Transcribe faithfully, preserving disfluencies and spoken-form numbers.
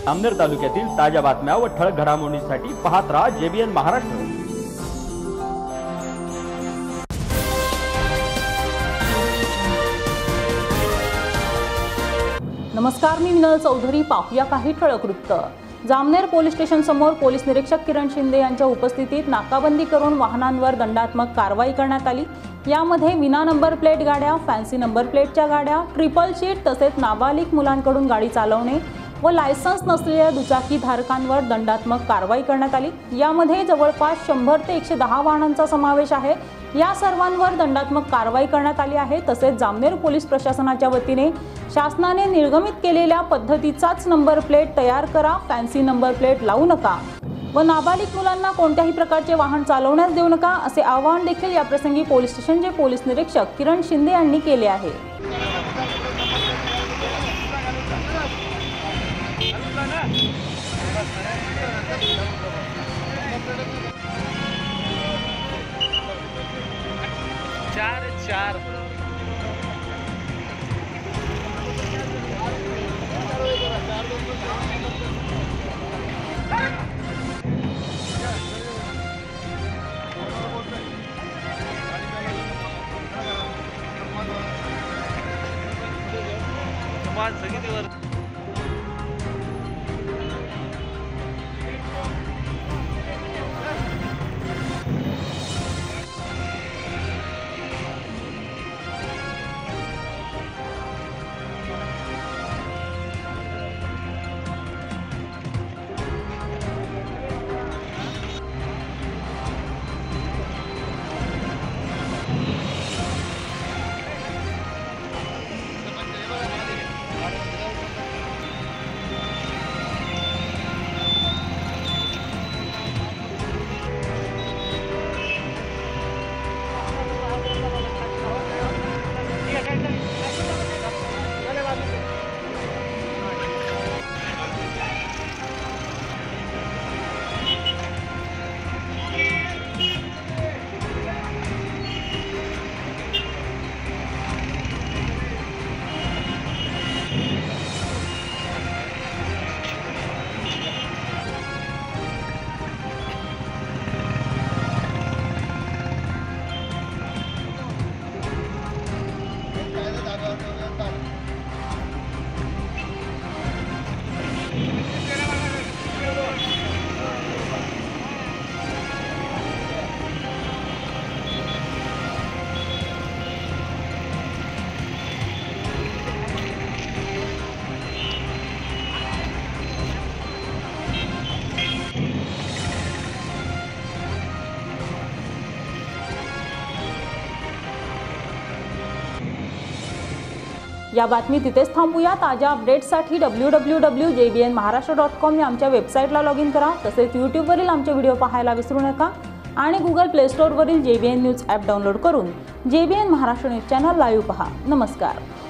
जामनेर तालुक्यातील ताज्या बातम्या व ठळक घडामोडींसाठी पाहत राहा जेबीएन महाराष्ट्र। नमस्कार, मी विनल चौधरी। पाहूया काही ठळक वृत्त। जामनेर पोलीस स्टेशन समोर पोलीस निरीक्षक किरण शिंदे यांच्या उपस्थितीत नाकाबंदी करून वाहनांवर दंडात्मक कारवाई करण्यात आली। यामध्ये विना नंबर प्लेट गाड्या, फॅन्सी नंबर प्लेटच्या गाड्या, ट्रिपल सीट तसेच नाबालिग मुलांकडून गाडी चालवणे व लायसन्स नसलेल्या दुचाकी धारकांवर दंडात्मक कारवाई करण्यात आली। यामध्ये जवळपास शंभर ते एकशे दहा वाहनांचा समावेश आहे। या सर्वांवर दंडात्मक कारवाई करण्यात आली आहे। तसेच जामनेर पोलीस प्रशासनाच्या वतीने शासनाने निर्गमित केलेल्या पद्धतीचाच नंबर प्लेट तयार करा, फॅन्सी नंबर प्लेट लावू नका व नाबालिग मुलांना कोणत्याही प्रकारचे वाहन चालवण्यास देऊ नका असे आवाहन देखील या प्रसंगी पोलीस स्टेशनचे पोलीस निरीक्षक किरण शिंदे यांनी केले आहे। चार चार समाज सगळीवर या बातमी तिथेच थांबूया। ताज्या अपडेट्ससाठी W W W dot J B N Maharashtra dot com या आमच्या वेबसाईटला लॉग इन करा। तसेच यूट्यूबवरील आमचे व्हिडिओ पाहायला विसरू नका आणि गुगल प्ले स्टोअरवरील J B N news app download करून J B N Maharashtra news channel live पहा। नमस्कार।